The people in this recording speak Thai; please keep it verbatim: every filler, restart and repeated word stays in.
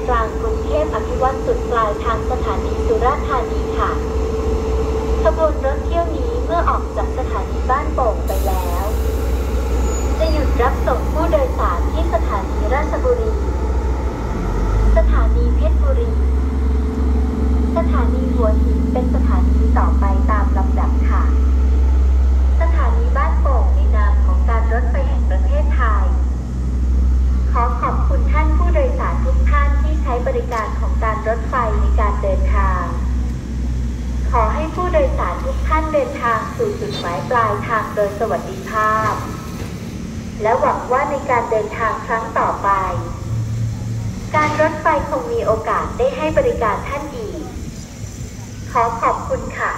กลางกรุงเทพอภิวัตรจุดปลายทางสถานีสุราษฎร์ธานีค่ะขบวนรถเที่ยวนี้เมื่อออกจากสถานีบ้านโป่งไปแล้วจะหยุดรับส่งผู้โดยสารที่สถานีราชบุรีสถานีเพชรบุรีสถานีหัวหินเป็นสถานีต่อไปตามลำดับค่ะสถานีบ้านโป่งในนามของการรถไฟแห่งประเทศไทยขอขอบคุณท่านผู้โดยสารทุกท่านที่ใช้บริการของการรถไฟในการเดินทางขอให้ผู้โดยสารทุกท่านเดินทางสู่จุดหมายปลายทางโดยสวัสดิภาพและหวังว่าในการเดินทางครั้งต่อไปการรถไฟคงมีโอกาสได้ให้บริการท่านอีกขอขอบคุณค่ะ